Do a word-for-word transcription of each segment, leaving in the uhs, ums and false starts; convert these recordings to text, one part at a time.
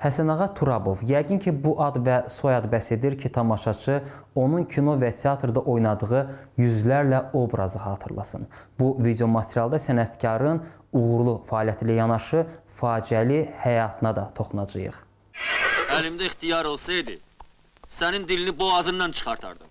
Həsənağa Turabov, yəqin ki, bu ad və soyad bəs edir ki, tamaşaçı onun kino və teatrda oynadığı yüzlərlə obrazı xatırlasın. Bu video materialda sənətkarın uğurlu fəaliyyəti ilə yanaşı faciəli həyatına da toxunacağıq. Əlimdə ixtiyar olsaydı, sənin dilini boğazından çıxartardım.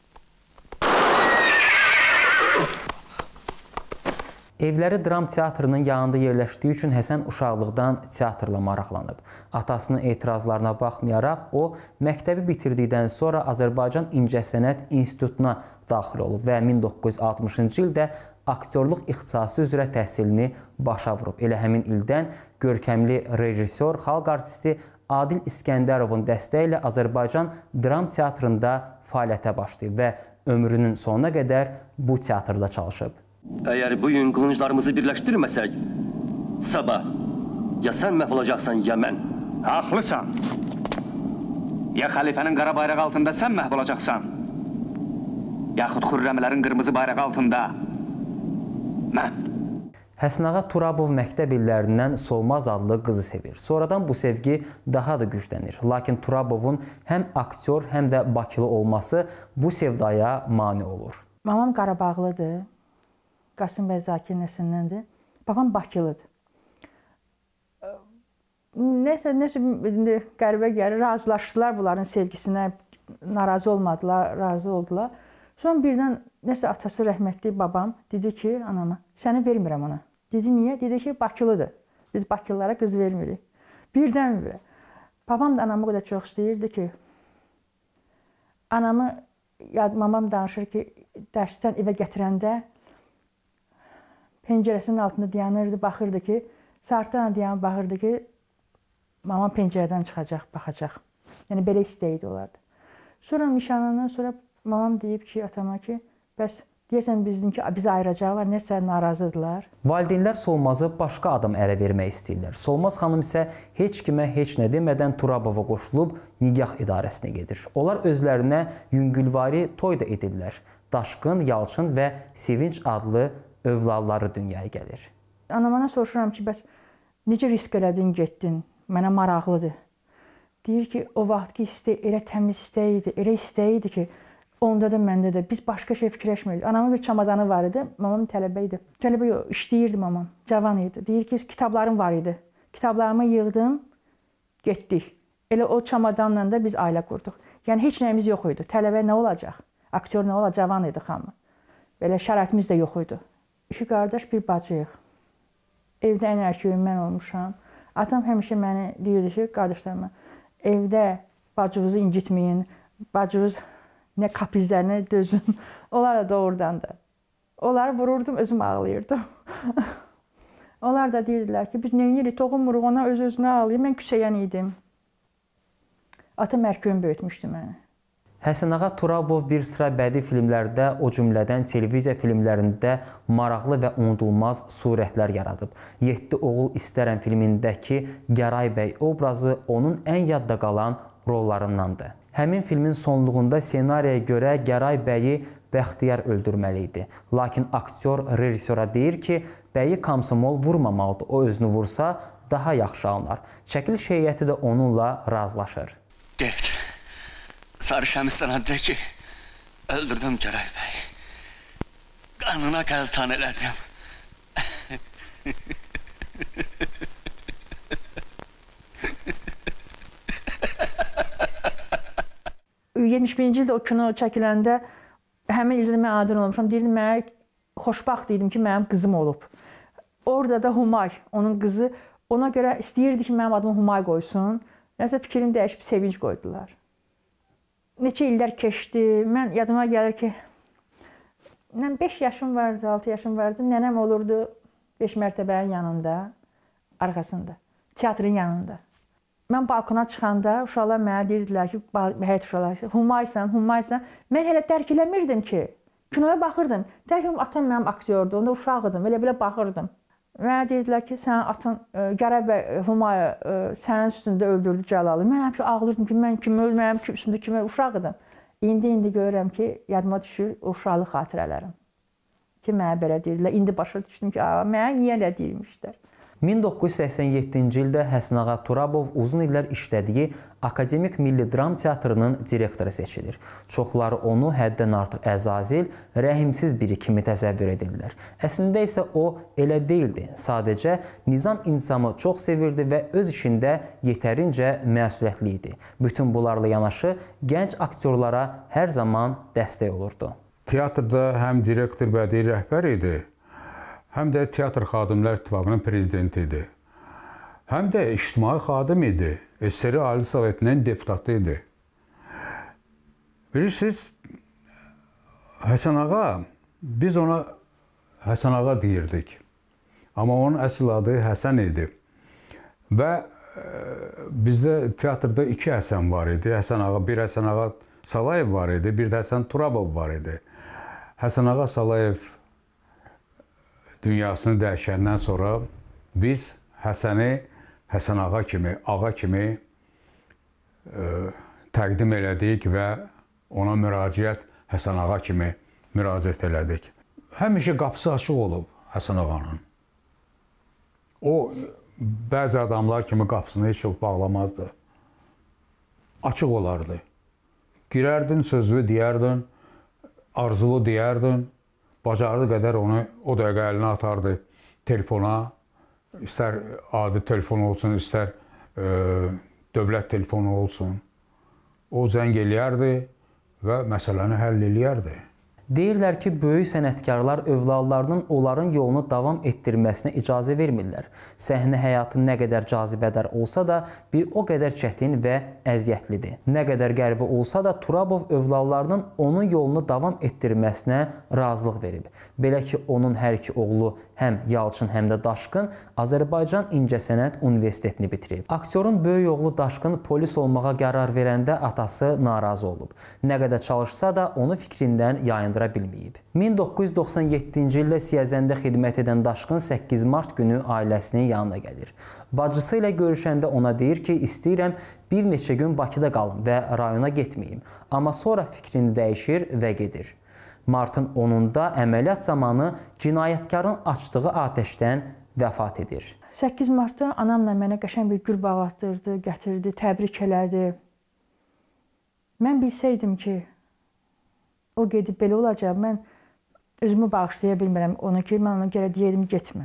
Evləri dram teatrının yanında yerləşdiyi üçün Həsən uşaqlıqdan teatrla maraqlanıb. Atasının etirazlarına baxmayaraq, o, məktəbi bitirdikdən sonra Azərbaycan İncəsənət İnstitutuna daxil olub və min doqquz yüz altmışıncı ildə aktyorluq ixtisası üzrə təhsilini başa vurub. Elə həmin ildən görkəmli rejissor, xalq artisti Adil İskəndərovun dəstəyi ilə Azərbaycan dram teatrında fəaliyyətə başlayıb və ömrünün sonuna qədər bu teatrda çalışıb. Əgər bugün qılınclarımızı birləşdirməsək, sabah ya sən məhv olacaqsan, ya mən. Haqlısan. Ya xəlifənin qara bayraq altında sən məhv olacaqsan, yaxud xürrəmlərin qırmızı bayraq altında mən. Həsənağa Turabov məktəb illərindən Solmaz adlı qızı sevir. Sonradan bu sevgi daha da güclənir. Lakin Turabovun həm aktyor, həm də Bakılı olması bu sevdaya mane olur. Mamam Qarabağlıdır. Qasım bəy Zakir nəslindəndir. Babam Bakılıdır. Nəsə, nəsə qəribə gəlir, razılaşdılar bunların sevgisinə, narazı olmadılar, razı oldular. Sonra birdən nəsə atası rəhmətli babam dedi ki, anama, səni vermirəm ona. Dedi, niyə? Dedi ki, Bakılıdır. Biz Bakılılara qız vermirik. Birdən bir. Babam da anamı o qədər çox istəyirdi ki, anamı, mamam danışır ki, dərsdən evə gətirəndə pəncərəsinin altında dayanırdı, baxırdı ki, saatlarla dayanıb baxırdı ki, mamam pəncərədən çıxacaq, baxacaq. Yəni, belə istəyidi olardı. Sonra nişanından sonra mamam deyib ki, atama ki, bəs deyəsən bizi ayıracaqlar, nəsə narazıdırlar. Valideynlər Solmazı başqa adam ərə vermək istəyirlər. Solmaz xanım isə heç kimə heç nə demədən Turabova qoşulub nigah idarəsinə gedir. Onlar özlərinə yüngülvari toy da edirlər. Daşqın, Yalçın və Sevinç adlı övladları dünyaya gəlir. Anamana soruşuram ki, bəs necə risk elədin, getdin? Mənə maraqlıdır. Deyir ki, o vaxt ki, elə təmiz istəyidi, elə istəyidi ki, onda da, məndə də. Biz başqa şey fikirləşmirdik. Anamın bir çamadanı var idi, mamam tələbə idi. Tələbə yox, işləyirdi mamam, cavan idi. Deyir ki, kitablarım var idi. Kitablarımı yığdım, getdik. Elə o çamadanla da biz ailə qurduq. Yəni, heç nəyimiz yox idi. Tələbə nə olacaq? Aktyor nə olacaq? Cavan idi xanım. Belə şəraitimiz də yox idi. İki qardaş, bir bacıyıq. Evdə ən erkəyim mən olmuşam. Atam həmişə məni deyirdi ki, qardaşlarıma, evdə bacınızı incitməyin, bacınız nə kapizlərinə dözün. Onlar da doğrudan da. Onları vururdum, özüm ağlayırdım. Onlar da deyirdilər ki, biz neyinirik, toxunmuruq, ona öz-özünə ağlayır. Mən küsəyən idim. Atam erkəyim böyütmüşdü məni. Həsənağa Turabov bir sıra bədii filmlərdə, o cümlədən televiziya filmlərində maraqlı və unudulmaz surətlər yaradıb. Yeddi oğul istərəm filmindəki Gəray bəy obrazı onun ən yadda qalan rollarındandır. Həmin filmin sonluğunda ssenariyə görə Gəray bəyi Bəxtiyar öldürməli idi. Lakin aktyor rejissora deyir ki, bəyi komsomol vurmamalıdır. O özünü vursa daha yaxşı alınar. Çəkiliş heyəti də onunla razılaşır. Get. Sarı Şəmistana de ki, öldürdüm Gəray bəy. Qanına qəltan elədim. yetmiş birinci ildə o kino çəkiləndə, həmin ildə mən adın olmuşam. Deyirdim, mən xoşbaxt idim ki, mənim qızım olub. Orada da Humay, onun qızı, ona görə istəyirdi ki, mənim adımı Humay qoysun. Nəsə fikrini dəyişib Sevinç qoydular. Neçə illər keçdi, mən yadıma gəlir ki, beş yaşım vardı, altı yaşım vardı, nənəm olurdu beş mərtəbənin yanında, arxasında, teatrın yanında. Mən balkona çıxanda uşaqlar mənə deyirdilər ki, həyət uşaqlar, Humaysan, Humaysan. Mən hələ dərk eləmirdim ki, kinoya baxırdım. Dərk eləmirdim, atam mənim aktyordur, onda uşaqdım, elə-belə baxırdım. Mənə deyirdilər ki, sənin atan Gəray bəy Humayı sənin üstündə öldürdü Cəlalı. Mən həmişə ağlayırdım ki, mən kimi ölməyəm, üstündə kimi uşaqdım. İndi-indi görürəm ki, yadıma düşür o uşaqlıq xatirələrim. Ki, mənə belə deyirdilər. İndi başa düşdüm ki, mənə niyə elə deyilmişlər. min doqquz yüz səksən yeddinci ildə Həsənağa Turabov uzun illər işlədiyi Akademik Milli Dram Teatrının direktoru seçilir. Çoxları onu həddən artıq əzazil, rəhimsiz biri kimi təsəvvür edirlər. Əslində isə o elə deyildi. Sadəcə nizam intizamı çox sevirdi və öz işində yetərincə məsuliyyətli idi. Bütün bunlarla yanaşı gənc aktyorlara hər zaman dəstək olurdu. Teatrda həm direktor, bədii rəhbər idi, həm də Teatr Xadimlər İttifaqının prezidenti idi. Həm də ictimai xadim idi. S S R Ali Sovetinin deputatı idi. Bilirsiniz, Həsən ağa, biz ona Həsən ağa deyirdik. Amma onun əsl adı Həsən idi. Və bizdə teatrda iki Həsən var idi. Həsən ağa, bir Həsən ağa Salayev var idi, bir də Həsən Turabov var idi. Həsən ağa Salayev dünyasını dəyişəndən sonra biz Həsəni Həsən ağa kimi, ağa kimi e, təqdim elədik və ona müraciət Həsən ağa kimi müraciət elədik. Həmişə qapısı açıq olub Həsən ağanın. O, bəzi adamlar kimi qapısını heç bağlamazdı. Açıq olardı. Girərdin, sözlü deyərdin, arzulu deyərdin. Bacardığı qədər onu o dəqiqə əlinə atardı telefona, istər adi telefon olsun, istər e, dövlət telefonu olsun. O zəng eləyərdi və məsələni həll eləyərdi. Deyirlər ki, böyük sənətkarlar övladlarının onların yolunu davam etdirməsinə icazə vermirlər. Səhnə həyatı nə qədər cazibədar olsa da, bir o qədər çətin və əziyyətlidir. Nə qədər qəribə olsa da, Turabov övladlarının onun yolunu davam etdirməsinə razılıq verib. Belə ki, onun hər iki oğlu həm Yalçın, həm də Daşkın Azərbaycan İncəsənət Universitetini bitirib. Aktyorun böyük oğlu Daşkın polis olmağa qərar verəndə atası narazı olub. Nə qədər çalışsa da onu fikrindən yayındıra bilməyib. min doqquz yüz doxsan yeddinci ildə Siyəzəndə xidmət edən Daşkın səkkiz mart günü ailəsinin yanına gəlir. Bacısı ilə görüşəndə ona deyir ki, istəyirəm bir neçə gün Bakıda qalım və rayona getməyim. Amma sonra fikrini dəyişir və gedir. Martın onunda əməliyyat zamanı cinayətkarın açdığı atəşdən vəfat edir. səkkiz martda anamla mənə qəşəng bir gül bağı atdırdı, gətirdi, təbrik elədi. Mən bilsəydim ki, o gedib belə olacaq, mən özümü bağışlaya bilmirəm onu ki, mən ona görə deyirdim, getmə.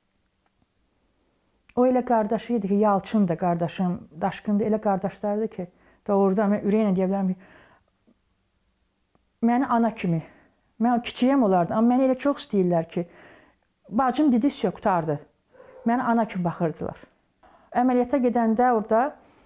O elə qardaşı idi ki, Yalçın da qardaşım, Daşkın da elə qardaşlardı ki, doğrudan mən ürəklə deyə bilərəm ki, məni ana kimi, mən kiçiyəm olardı, amma məni elə çox istəyirlər ki, bacım didis yox, qutardı. Məni ana kimi baxırdılar. Əməliyyata gedəndə orada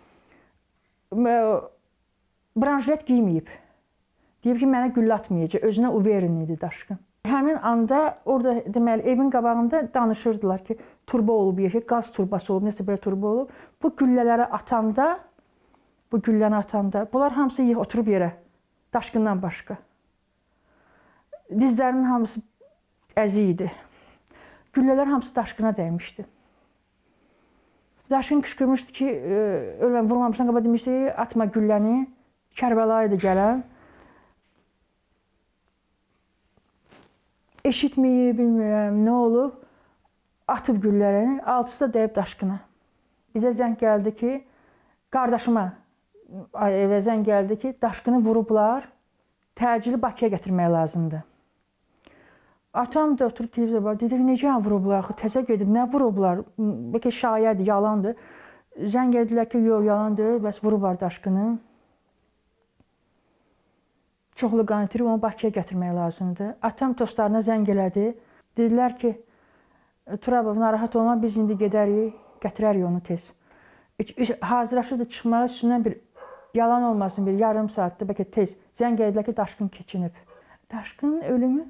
branjilet giyməyib. Deyib ki, mənə güllə atmayacaq, özünə uverin idi Daşkın. Həmin anda orada deməli evin qabağında danışırdılar ki, turbo olub, ki, qaz turbası olub, nəsə belə turbo olub. Bu güllələri atanda, bu gülləni atanda, bunlar hamısı yığ, oturub yerə, Daşkından başqa. Dizlərinin hamısı əzi idi. Güllələr hamısı Daşkına dəymişdi. Daşkın qışqırmışdı ki, ölməm, vurmamışdan qaba demişdi, atma gülləni, Kərbəla idi gələn. Eşitməyib, bilmirəm, nə olub, atıb güllərini, altısı da dəyib Daşkına. Bizə zəng gəldi ki, qardaşıma evə zəng gəldi ki, Daşkını vurublar, təcili Bakıya gətirmək lazımdır. Atam da oturub televizor var, dedi ki, necə vurublar, təzə gedib, nə vurublar, bəlkə şayədir, yalandır. Zəng edilər ki, yox, yalandır, bəs vurublar Daşkını. Çoxlu qan itirib, onu Bakıya gətirmək lazımdır. Atam dostlarına zəng elədi. Dedilər ki, Turabov, narahat olma, biz indi gedərik, gətirərik onu tez. Hazırlaşırdı çıxmağa, üstündən bir yalan olmasın, bir yarım saatda, bəlkə tez. Zəng edilər ki, Daşkın keçinib. Daşkının ölümü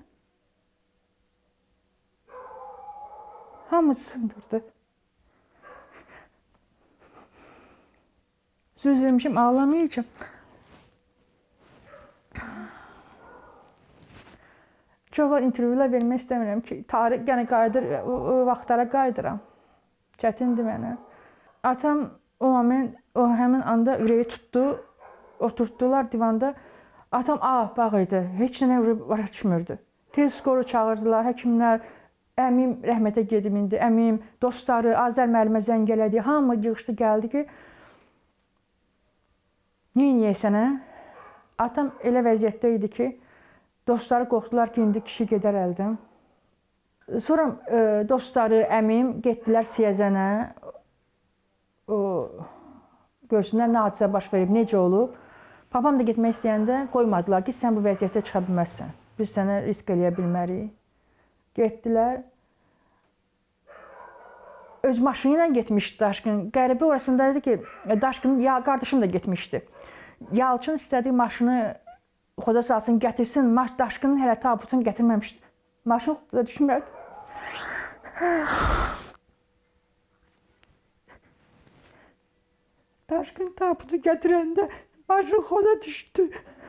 hamı sındırdı. Söz vermişim, ağlamayacağım. Çox intervyular vermək istəmirəm ki, tarix, yəni qayıdır, o, o vaxtlara qayıdıram. Çətindir mənə. Atam o moment, o həmin anda ürəyi tutdu, oturtdular divanda. Atam ağappaq idi, heç nə başa düşmürdü. Tez skoru çağırdılar, həkimlər, Əmim rəhmətə gedib indi. Əmim, dostları, Azər müəllimə zəng elədi. Hamı yığışdı, gəldi ki, neyniyək sənə? Atam elə vəziyyətdə idi ki, dostları qorxdular ki, indi kişi gedər əldən. Sonra e, dostları, əmim getdilər Siyəzənə. O, görsünlər nə hadisə baş verib, necə olub. Papam da getmək istəyəndə qoymadılar ki, sən bu vəziyyətdə çıxa bilməzsən. Biz sənə risk eləyə bilmərik. Getdilər. Öz maşını ilə getmişdi Daşqın. Qəribə orasında dedi ki, Daşqın, ya qardaşım da getmişdi. Yalçın istədiyi maşını xoda salsın, gətirsin. Daşqının hələ tabutunu gətirməmişdi. Maşın xoda düşmür. Daşqın tabutu gətirəndə maşın xoda düşdü.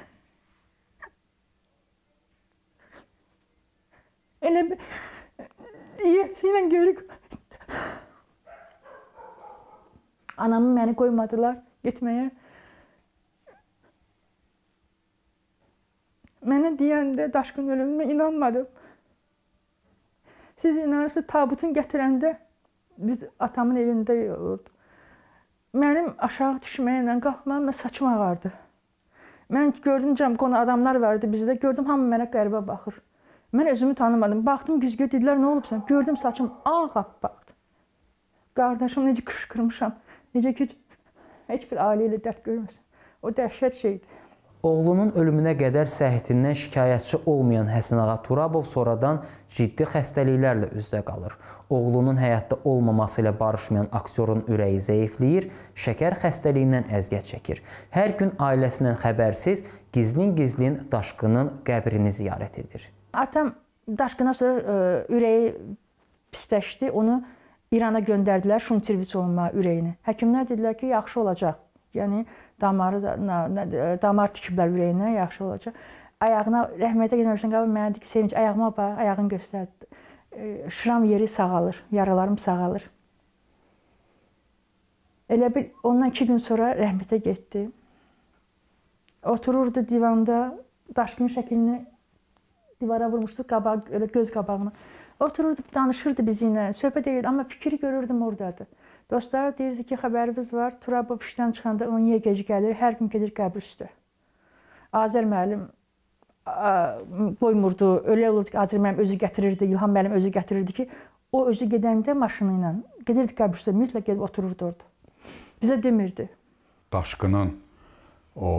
Elə bir yiyəsiylə geri anamı məni qoymadılar getməyə. Mənə deyəndə Daşqın ölümünə inanmadım. Siz inanırsınız, tabutun gətirəndə biz atamın evində olurdu. Mənim aşağı düşməklə, qalxmamla saçım ağardı. Mən gördüm, cəm qonu adamlar vardı bizdə, gördüm hamı mənə qəribə baxır. Mən özümü tanımadım. Baxdım güzgü, dedilər, nə olubsan? Gördüm saçım ağappaqdı. Qardaşım necə qışqırmışam. Necə ki, heç bir ailə ilə dərd görməsin. O dəhşət şeydir. Oğlunun ölümünə qədər səhhətindən şikayətçi olmayan Həsən ağa Turabov sonradan ciddi xəstəliklərlə üz-üzə qalır. Oğlunun həyatda olmaması ilə barışmayan aktyorun ürəyi zəifləyir, şəkər xəstəliyindən əziyyət çəkir. Hər gün ailəsindən xəbərsiz gizlin-gizlin Daşqının qəbrini ziyarət edir. Atam Daşqına sonra ə, ürəyi pisləşdi, onu İrana göndərdilər şunçirvis olma ürəyini. Həkimlər dedilər ki, yaxşı olacaq. Yəni damarı damar tikiblər ürəyinə, yaxşı olacaq. Ayağına rəhmətə getməmişdən qabaq mənə dedi ki, Sevinç, ayağıma bax, ayağını göstərdi. Şıram yeri sağalır, yaralarım sağalır. Elə bir ondan iki gün sonra rəhmətə getdi. Otururdu divanda, Daşqının şəklini divara vurmuşdu, qabaq, elə göz qabağına. Otururdu, danışırdı bizimlə, söhbət edirdi, amma fikri görürdüm oradadır. Dostları deyirdi ki, xəbərimiz var, Turabov işdən çıxanda on niyə gec gəlir, hər gün gedir qəbr üstə. Azər müəllim qoymurdu, öyle olurdu ki, Azər müəllim özü gətirirdi, İlham müəllim özü gətirirdi ki, o özü gedəndə maşını ilə gedirdi qəbr üstə, mütləq gedib otururdu orada. Bizə demirdi. Daşqının o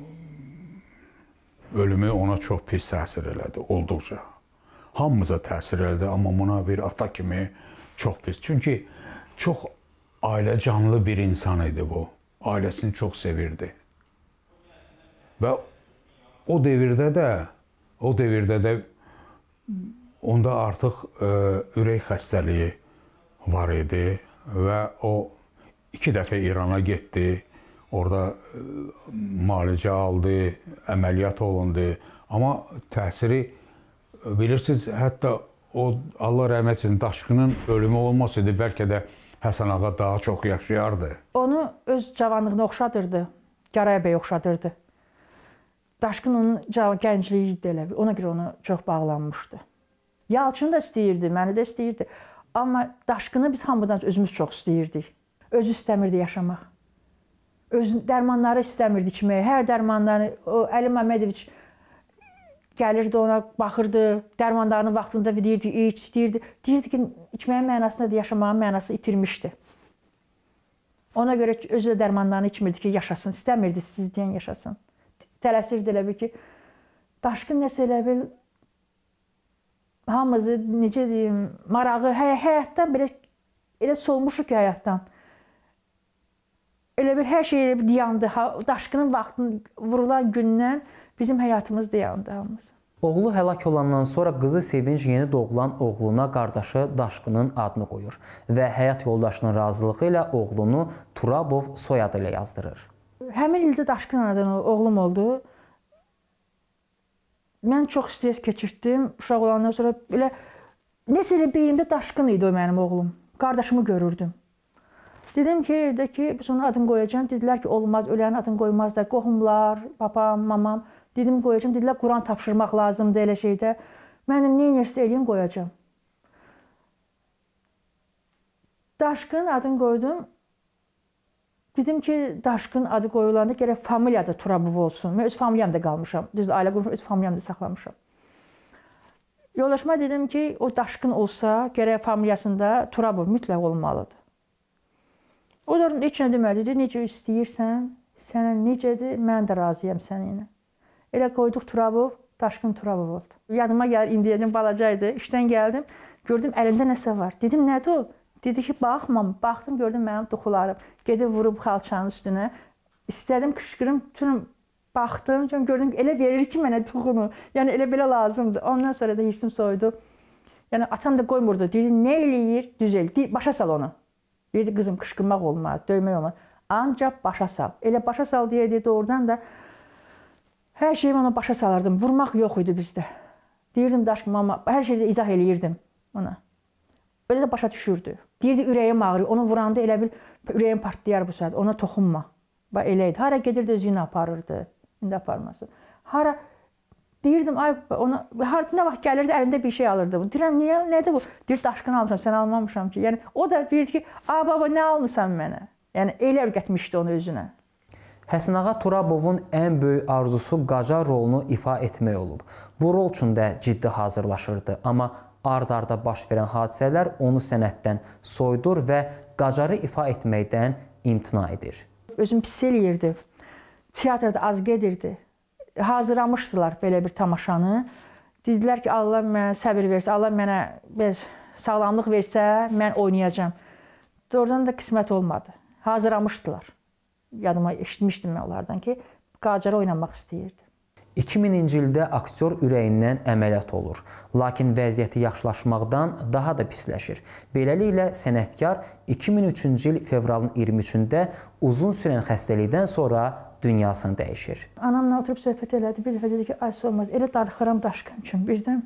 ölümü ona çox pis təsir elədi, olduqca. Hamımıza təsir elədi, amma buna bir ata kimi çox pis. Çünki çox ailə canlı bir insan idi bu. Ailəsini çox sevirdi. Və o devirdə də, o devirdə də onda artıq ə, ürək xəstəliyi var idi və o iki dəfə İrana getdi. Orada ə, müalicə aldı, əməliyyat olundu. Amma təsiri bilirsiniz, hətta o Allah rəhmət etsin, Daşqının ölümü olmasaydı, bəlkə də Həsən ağa daha çox yaşayardı. Onu öz cavanlığına oxşadırdı, Garay bəy oxşadırdı. Daşqın onun gəncliyi idi elə, ona görə ona çox bağlanmışdı. Yalçın da istəyirdi, məni də istəyirdi. Amma Daşqını biz hamıdan özümüz çox istəyirdik. Özü istəmirdi yaşamaq. Öz dərmanları istəmirdi içməyə. Hər dərmanları, o Əli Məmmədoviç gəlirdi ona, baxırdı, dərmanlarını vaxtında deyirdi, iç, deyirdi. Deyirdi ki, içməyin mənasında da yaşamağın mənası itirmişdi. Ona görə özü də dərmanlarını içmirdi ki, yaşasın, istəmirdi siz deyən yaşasın. Tələsirdi elə bil ki, Daşqın nəsə elə bil, hamımızı, necə deyim, marağı, həy həyatdan belə, elə solmuşuq ki, həyatdan. Elə bir hər şey dayandı. Daşqının vaxtını vurulan gündən bizim həyatımız dayandı hamımız. Oğlu həlak olandan sonra qızı Sevinç yeni doğulan oğluna qardaşı Daşqının adını qoyur və həyat yoldaşının razılığı ilə oğlunu Turabov soyadı ilə yazdırır. Həmin ildə Daşqın adını oğlum oldu. Mən çox stres keçirtdim. Uşaq olandan sonra belə nəsə elə beynimdə Daşqın idi o mənim oğlum. Qardaşımı görürdüm. Dedim ki, evdə ki, biz onun adını qoyacağım. Dedilər ki, olmaz, ölənin adını qoymazlar. Qohumlar, papam, mamam. Dedim qoyacağım. Dedilər, Quran tapşırmaq lazımdır elə şeydə. Mənim nə edirsə eləyim qoyacağım. Daşqın adını qoydum. Dedim ki, Daşqın adı qoyulanda gərək familiyada Turabov olsun. Mən öz familiyamda qalmışam. Düz ailə qurmuşam, öz familiyamda saxlamışam. Yoldaşıma dedim ki, o Daşqın olsa, gərək familiyasında Turabov mütləq olmalıdır. O da heç nə demədi, dedi, necə istəyirsən, sənə necədir, mən də razıyam səninlə. Elə qoyduq Turabov, Daşqın Turabov oldu. Yadıma gəlir, indiyəcəm balacaydı, işdən gəldim, gördüm əlində nəsə var. Dedim, nədir o? Dedi ki, baxmam, baxdım, gördüm mənim duxularım. Gedib vurub xalçanın üstünə. İstədim, qışqırım, tüm baxdım, gördüm ki, elə verir ki, mənə duxunu. Yəni, elə belə lazımdır. Ondan sonra da hirsim soydu. Yəni, atam da qoymurdu. Deyirdi, nə eləyir? Düz el. Başa sal onu. Deyirdi, qızım, qışqırmaq olmaz, döymək olmaz. Ancaq başa sal. Elə başa sal deyə dedi, oradan da hər şeyimi ona başa salırdım. Vurmaq yox idi bizdə. Deyirdim, Daşqın, mama, hər şeydə izah eləyirdim ona. Öyle də başa düşürdü. Deyirdi, ürəyim ağrıyor. Onu vuranda elə bil, ürəyim partlayar bu saat. Ona toxunma. Bax, elə idi. Hara gedirdi, özünü aparırdı. İndi aparmasın. Hara, deyirdim, ay, ona, nə vaxt gəlirdi, əlində bir şey alırdı. Deyirəm, niyə, nədir bu? Deyir, Daşqın almışam, sən almamışam ki. Yəni, o da deyirdi ki, a, baba, nə almışsan mənə? Yəni, elə öyrətmişdi onu özünə. Həsənağa Turabovun ən böyük arzusu Qacar rolunu ifa etmək olub. Bu rol üçün də ciddi hazırlaşırdı. Amma ard-arda baş verən hadisələr onu sənətdən soyudur və Qacarı ifa etməkdən imtina edir. Özüm pis eləyirdi. Teatrda az gedirdi. Hazırlamışdılar belə bir tamaşanı. Dedilər ki, Allah mənə səbir versə, Allah mənə biraz sağlamlıq versə, mən oynayacağam. Oradan da qismət olmadı. Hazırlamışdılar. Yadıma eşitmişdim mən onlardan ki, Qacarı oynamaq istəyirdi. iki mininci ildə aktyor ürəyindən əməliyyat olur. Lakin vəziyyəti yaxşılaşmaqdan daha da pisləşir. Beləliklə, sənətkar iki min üçüncü il fevralın iyirmi üçündə uzun sürən xəstəlikdən sonra dünyasını dəyişir. Anamla oturub söhbət elədi. Bir dəfə dedi ki, ay olmaz, elə darıxıram Daşqın üçün. Birdən,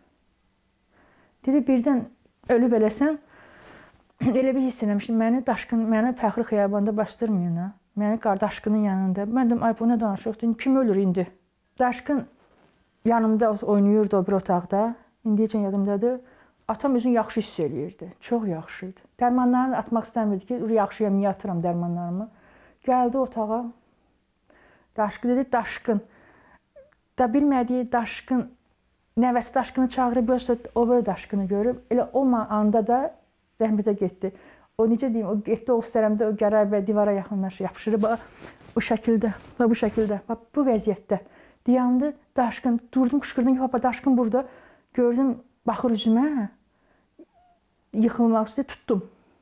dedi, birdən ölüb eləsən, elə bir hiss eləmişdim. Məni Daşqın, məni Fəxri Xiyabanda bastırmayın, ha. Məni Daşqının yanında. Mən dedim, ay, bu nə danışıq? Kim ölür indi? Daşqın yanımda oynayırdı o bir otaqda. İndiyəcən yadımdadır. Atam özünü yaxşı hiss eləyirdi. Çox yaxşı idi. Dərmanlarını atmaq istəmirdi ki, yaxşıyam, niyə atıram dərmanlarımı? Gəldi otağa. Daşqın dedi, Daşqın. Da bilmədiyi Daşqın, nəvəsi Daşqını çağırıb, yoxsa o böyle Daşqını görüb. Elə o anda da rəhmətə getdi. O necə deyim, o getdi o istərəmdə, o gələr və divara yaxınlaşır, yapışırıb. Bu şəkildə, bu şəkildə, bu vəziyyətdə. Dayandı, Daşqın, durdum, qışqırdım ki, papa, Daşqın burada. Gördüm, baxır üzümə, yıxılmaq istəyir, tutdum.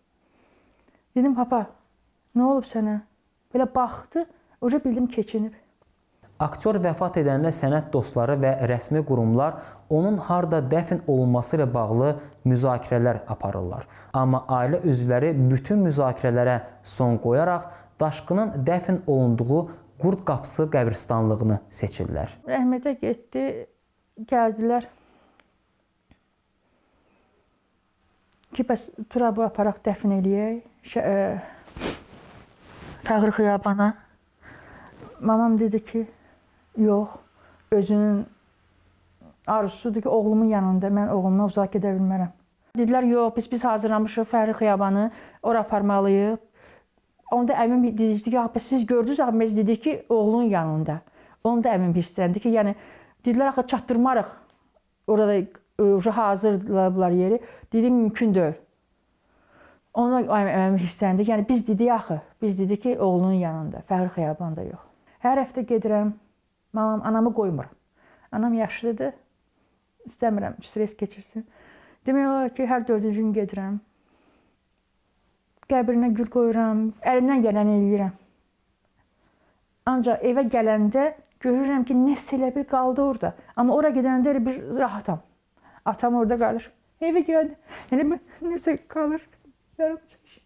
Dedim, papa, nə olub sənə? Belə baxdı, orada bildim keçinib. Aktyor vəfat edəndə sənət dostları və rəsmi qurumlar onun harda dəfn olunması ilə bağlı müzakirələr aparırlar. Amma ailə üzvləri bütün müzakirələrə son qoyaraq Daşqının dəfn olunduğu Qurd Qapısı qəbristanlığını seçirlər. Rəhmətə getdi, gəldilər ki, bəs Turabı aparaq dəfn eləyək Fəxri Xiyabana. Mamam dedi ki, yox, özünün arzusudur ki, oğlumun yanında, mən oğlumla uzaq gedə bilmərəm. Dedilər, yox, biz biz hazırlamışıq Fəxri Xiyabanı, ora aparmalıyıq. Onda əmim dedi ki, siz gördünüz, biz dedik ki, oğlunun yanında. Onda əmim hissləndi ki, yəni, dedilər, axı, çatdırmarıq. Orada hazırladılar yeri. Dedim, mümkün deyil. Ona əmim hissləndi. Yəni, biz dedik, axı, biz dedik ki, oğlunun yanında, Fəxri Xiyabanda yox. Hər həftə gedirəm, mamam, anamı qoymuram. Anam yaşlıdır, istəmirəm, stres keçirsin. Demək olar ki, hər dördüncü gün gedirəm. Qəbrinə gül qoyuram, əlimdən gələni eləyirəm. Ancaq evə gələndə görürəm ki, nəsə elə bir qaldı orada. Amma ora gedəndə elə bir rahatam. Atam orada qalır. Evə gəldi, elə bir nəsə qalır. Yarım çəkir.